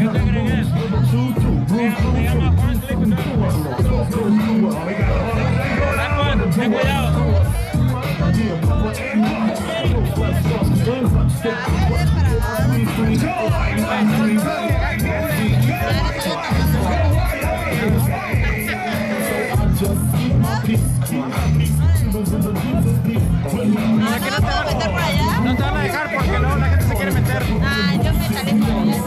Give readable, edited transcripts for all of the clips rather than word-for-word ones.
¿Qué te agregué? Se llama Juan Clayton. Ten cuidado. ¿No te van a meter por allá? No te van a dejar porque luego la gente se quiere meter. Ah, yo me salí con ella.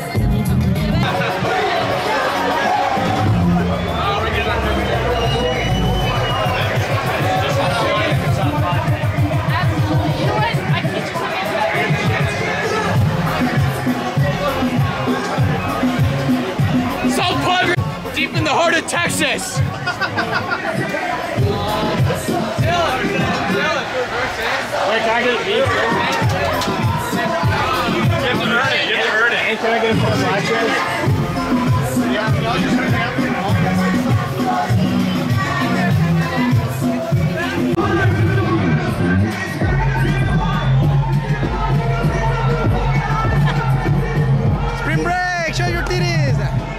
South Padre, deep in the heart of Texas. Wait, can I get a beat? You have to earn it. You have to earn it. And can I get a full live show? Spring break, show your titties.